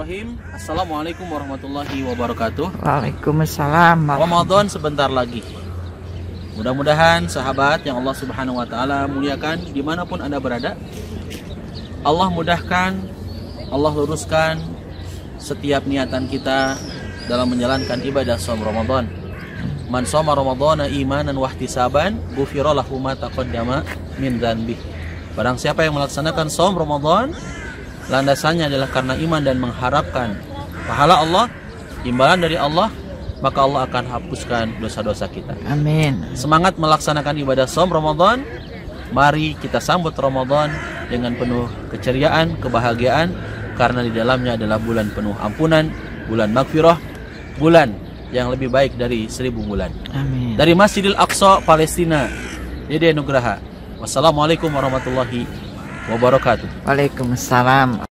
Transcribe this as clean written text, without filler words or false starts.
Bismillahirrahmanirrahim. Assalamualaikum warahmatullahi wabarakatuh. Waalaikumsalam. Ramadan sebentar lagi. Mudah-mudahan sahabat yang Allah Subhanahu wa Ta'ala muliakan dimanapun Anda berada, Allah mudahkan, Allah luruskan setiap niatan kita dalam menjalankan ibadah shaum Ramadan. Man shoma Ramadhana imanan wahtisaban ghufira lahu ma taqaddama min dzanbi. Barang siapa yang melaksanakan shaum Ramadan, landasannya adalah karena iman dan mengharapkan pahala Allah, imbalan dari Allah, maka Allah akan hapuskan dosa-dosa kita. Amin. Semangat melaksanakan ibadah shaum Ramadan. Mari kita sambut Ramadan dengan penuh keceriaan, kebahagiaan, karena di dalamnya adalah bulan penuh ampunan, bulan maghfirah, bulan yang lebih baik dari 1000 bulan. Amin. Dari Masjidil Aqsa, Palestina, Dede Nugraha. Wassalamualaikum warahmatullahi wabarakatuh. Waalaikumsalam.